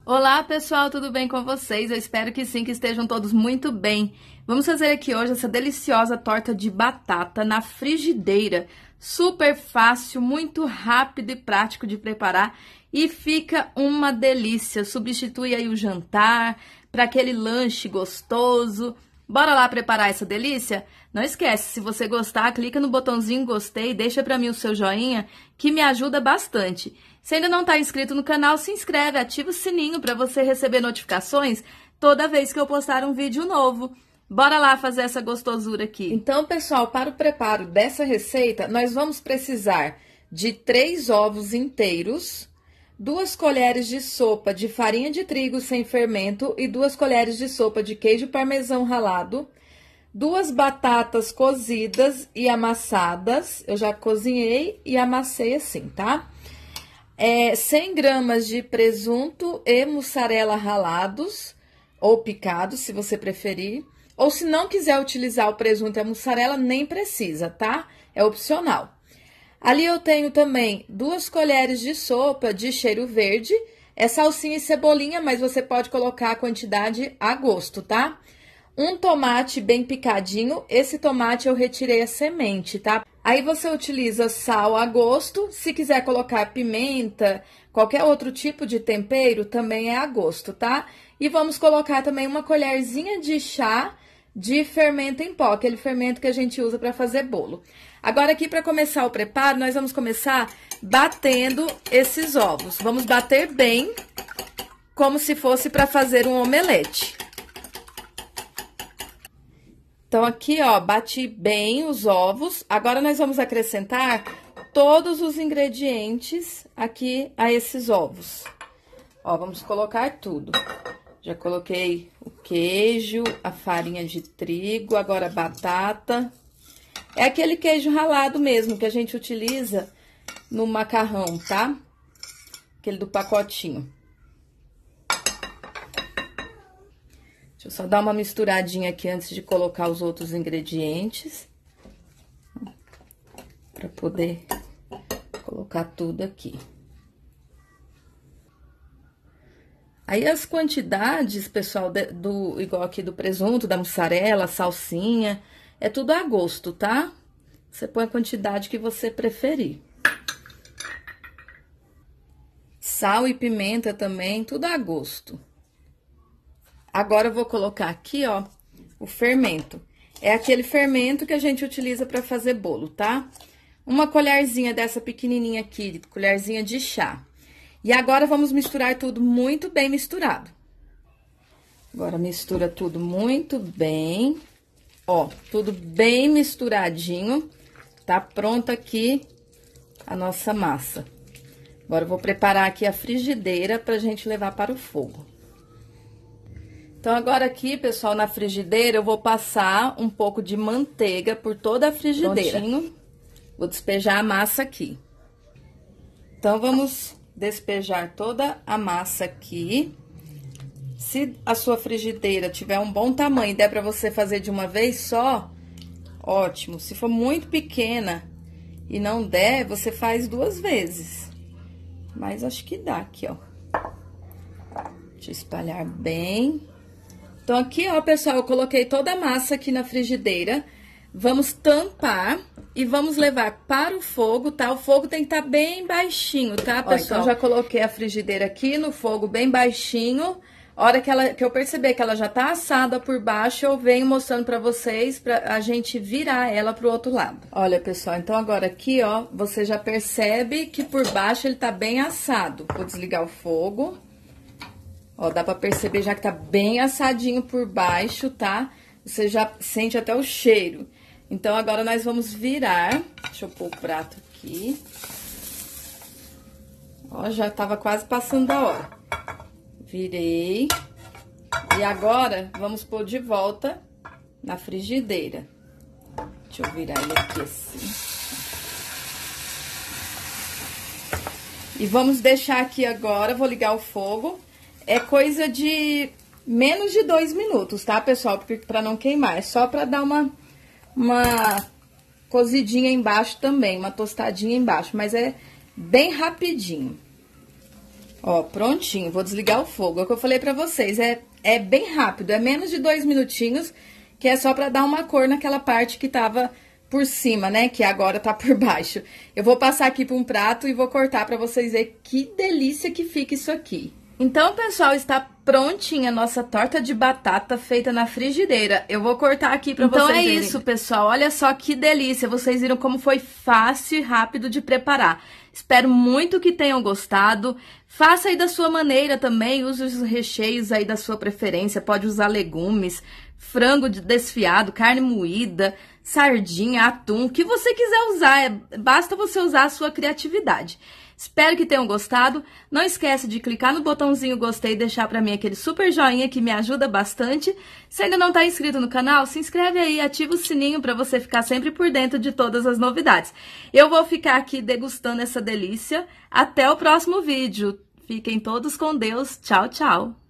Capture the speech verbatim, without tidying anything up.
Olá pessoal, tudo bem com vocês? Eu espero que sim, que estejam todos muito bem. Vamos fazer aqui hoje essa deliciosa torta de batata na frigideira. Super fácil, muito rápido e prático de preparar e fica uma delícia. Substitui aí o jantar para aquele lanche gostoso. Bora lá preparar essa delícia? Não esquece, se você gostar, clica no botãozinho gostei, deixa para mim o seu joinha, que me ajuda bastante. Se ainda não está inscrito no canal, se inscreve, ativa o sininho para você receber notificações toda vez que eu postar um vídeo novo. Bora lá fazer essa gostosura aqui. Então, pessoal, para o preparo dessa receita, nós vamos precisar de três ovos inteiros, duas colheres de sopa de farinha de trigo sem fermento e duas colheres de sopa de queijo parmesão ralado, duas batatas cozidas e amassadas, eu já cozinhei e amassei assim, tá? É, cem gramas de presunto e mussarela ralados, ou picados, se você preferir. Ou se não quiser utilizar o presunto e a mussarela, nem precisa, tá? É opcional. Ali eu tenho também duas colheres de sopa de cheiro verde, é salsinha e cebolinha, mas você pode colocar a quantidade a gosto, tá? Um tomate bem picadinho, esse tomate eu retirei a semente, tá? Aí você utiliza sal a gosto, se quiser colocar pimenta, qualquer outro tipo de tempero, também é a gosto, tá? E vamos colocar também uma colherzinha de chá de fermento em pó, aquele fermento que a gente usa para fazer bolo. Agora aqui para começar o preparo, nós vamos começar batendo esses ovos. Vamos bater bem, como se fosse para fazer um omelete. Então, aqui, ó, bati bem os ovos. Agora, nós vamos acrescentar todos os ingredientes aqui a esses ovos. Ó, vamos colocar tudo. Já coloquei o queijo, a farinha de trigo, agora a batata. É aquele queijo ralado mesmo que a gente utiliza no macarrão, tá? Aquele do pacotinho. Deixa eu só dar uma misturadinha aqui antes de colocar os outros ingredientes. Pra poder colocar tudo aqui. Aí, as quantidades, pessoal, do igual aqui do presunto, da mussarela, salsinha, é tudo a gosto, tá? Você põe a quantidade que você preferir. Sal e pimenta também, tudo a gosto. Agora, eu vou colocar aqui, ó, o fermento. É aquele fermento que a gente utiliza para fazer bolo, tá? Uma colherzinha dessa pequenininha aqui, colherzinha de chá. E agora, vamos misturar tudo muito bem misturado. Agora, mistura tudo muito bem. Ó, tudo bem misturadinho. Tá pronta aqui a nossa massa. Agora, eu vou preparar aqui a frigideira pra gente levar para o fogo. Então, agora aqui, pessoal, na frigideira, eu vou passar um pouco de manteiga por toda a frigideira. Prontinho. Vou despejar a massa aqui. Então, vamos despejar toda a massa aqui. Se a sua frigideira tiver um bom tamanho e der pra você fazer de uma vez só, ótimo. Se for muito pequena e não der, você faz duas vezes. Mas acho que dá aqui, ó. Deixa eu espalhar bem. Então, aqui, ó, pessoal, eu coloquei toda a massa aqui na frigideira. Vamos tampar e vamos levar para o fogo, tá? O fogo tem que estar bem baixinho, tá, pessoal? Ó, então, já coloquei a frigideira aqui no fogo bem baixinho. A hora que, ela, que eu perceber que ela já tá assada por baixo, eu venho mostrando pra vocês, pra a gente virar ela pro outro lado. Olha, pessoal, então agora aqui, ó, você já percebe que por baixo ele tá bem assado. Vou desligar o fogo. Ó, dá pra perceber já que tá bem assadinho por baixo, tá? Você já sente até o cheiro. Então, agora nós vamos virar. Deixa eu pôr o prato aqui. Ó, já tava quase passando a hora. Virei. E agora, vamos pôr de volta na frigideira. Deixa eu virar ele aqui assim. E vamos deixar aqui agora, vou ligar o fogo. É coisa de menos de dois minutos, tá, pessoal? Porque pra não queimar, é só pra dar uma, uma cozidinha embaixo também, uma tostadinha embaixo. Mas é bem rapidinho. Ó, prontinho, vou desligar o fogo. É o que eu falei pra vocês, é, é bem rápido, é menos de dois minutinhos, que é só pra dar uma cor naquela parte que tava por cima, né, que agora tá por baixo. Eu vou passar aqui pra um prato e vou cortar pra vocês verem que delícia que fica isso aqui. Então, pessoal, está prontinha a nossa torta de batata feita na frigideira. Eu vou cortar aqui pra vocês verem. Então é isso, pessoal. Olha só que delícia. Vocês viram como foi fácil e rápido de preparar. Espero muito que tenham gostado. Faça aí da sua maneira também. Use os recheios aí da sua preferência. Pode usar legumes, frango desfiado, carne moída, sardinha, atum. O que você quiser usar. Basta você usar a sua criatividade. Espero que tenham gostado. Não esqueça de clicar no botãozinho gostei e deixar pra mim aquele super joinha que me ajuda bastante. Se ainda não está inscrito no canal, se inscreve aí e ativa o sininho para você ficar sempre por dentro de todas as novidades. Eu vou ficar aqui degustando essa delícia. Até o próximo vídeo. Fiquem todos com Deus. Tchau, tchau.